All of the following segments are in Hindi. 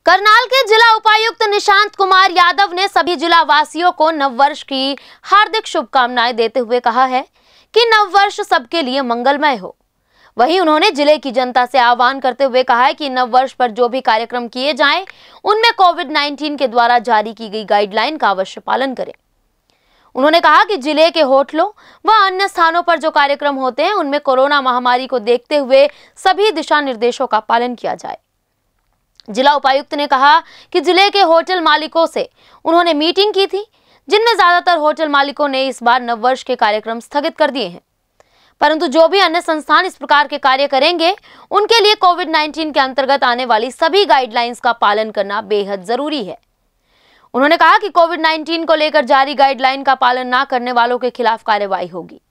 करनाल के जिला उपायुक्त निशांत कुमार यादव ने सभी जिला वासियों को नववर्ष की हार्दिक शुभकामनाएं देते हुए कहा है कि नववर्ष सबके लिए मंगलमय हो। वहीं उन्होंने जिले की जनता से आह्वान करते हुए कहा है कि नववर्ष पर जो भी कार्यक्रम किए जाएं, उनमें कोविड-19 के द्वारा जारी की गई गाइडलाइन का अवश्य पालन करें। उन्होंने कहा कि जिले के होटलों व अन्य स्थानों पर जो कार्यक्रम होते हैं, उनमें कोरोना महामारी को देखते हुए सभी दिशा निर्देशों का पालन किया जाए। जिला उपायुक्त ने कहा कि जिले के होटल मालिकों से उन्होंने मीटिंग की थी, जिनमें ज्यादातर होटल मालिकों ने इस बार नववर्ष के कार्यक्रम स्थगित कर दिए हैं, परंतु जो भी अन्य संस्थान इस प्रकार के कार्य करेंगे, उनके लिए कोविड-19 के अंतर्गत आने वाली सभी गाइडलाइंस का पालन करना बेहद जरूरी है। उन्होंने कहा कि कोविड-19 को लेकर जारी गाइडलाइन का पालन न करने वालों के खिलाफ कार्रवाई होगी।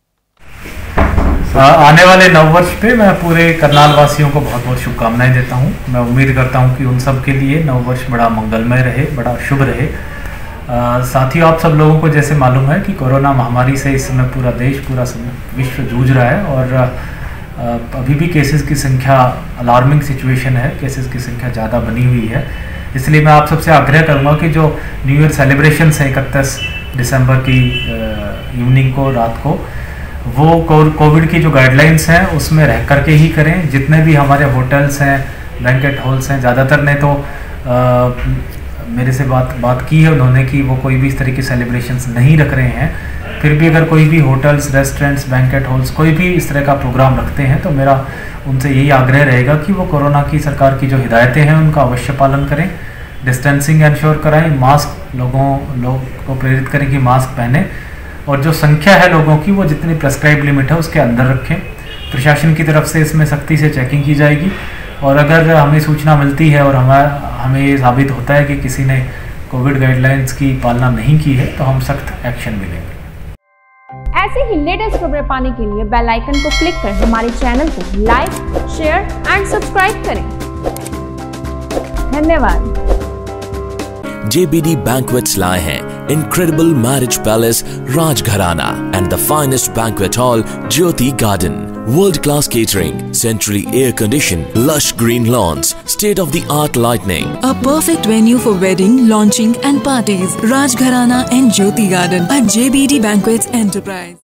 आने वाले नववर्ष पे मैं पूरे करनाल वासियों को बहुत बहुत शुभकामनाएं देता हूं। मैं उम्मीद करता हूं कि उन सब के लिए नववर्ष बड़ा मंगलमय रहे, बड़ा शुभ रहे। साथियों, आप सब लोगों को जैसे मालूम है कि कोरोना महामारी से इस समय पूरा देश, पूरा विश्व जूझ रहा है और अभी भी केसेस की संख्या अलार्मिंग सिचुएशन है, केसेस की संख्या ज़्यादा बनी हुई है। इसलिए मैं आप सबसे आग्रह करूँगा कि जो न्यू ईयर सेलिब्रेशंस हैं 31 दिसंबर की इवनिंग को, रात को, वो कोविड की जो गाइडलाइंस हैं उसमें रह करके ही करें। जितने भी हमारे होटल्स हैं, बैंकेट हॉल्स हैं, ज़्यादातर ने तो मेरे से बात की है उन्होंने कि वो कोई भी इस तरह की सेलिब्रेशंस नहीं रख रहे हैं। फिर भी अगर कोई भी होटल्स, रेस्टोरेंट्स, बैंकेट हॉल्स कोई भी इस तरह का प्रोग्राम रखते हैं तो मेरा उनसे यही आग्रह रहेगा कि वो कोरोना की सरकार की जो हिदायतें हैं उनका अवश्य पालन करें, डिस्टेंसिंग इंश्योर कराएं, मास्क लोग को प्रेरित करें कि मास्क पहने और जो संख्या है लोगों की वो जितनी प्रेस्क्राइब लिमिट है उसके अंदर रखें। प्रशासन की तरफ से इसमें सख्ती से चेकिंग की जाएगी और अगर हमें सूचना मिलती है और हमें ये साबित होता है कि किसी ने कोविड गाइडलाइंस की पालना नहीं की है तो हम सख्त एक्शन भी लेंगे। ऐसे ही लेटेस्ट खबरें पाने के लिए बेल आइकन को क्लिक कर हमारे चैनल को लाइक, शेयर एंड सब्सक्राइब करें। धन्यवाद। JBD Banquets लाए हैं incredible marriage palace Rajgharana and the finest banquet hall Jyoti Garden. World-class catering, centrally air-conditioned, lush green lawns, state-of-the-art lighting. A perfect venue for wedding, launching and parties. Rajgharana and Jyoti Garden at JBD Banquets Enterprise.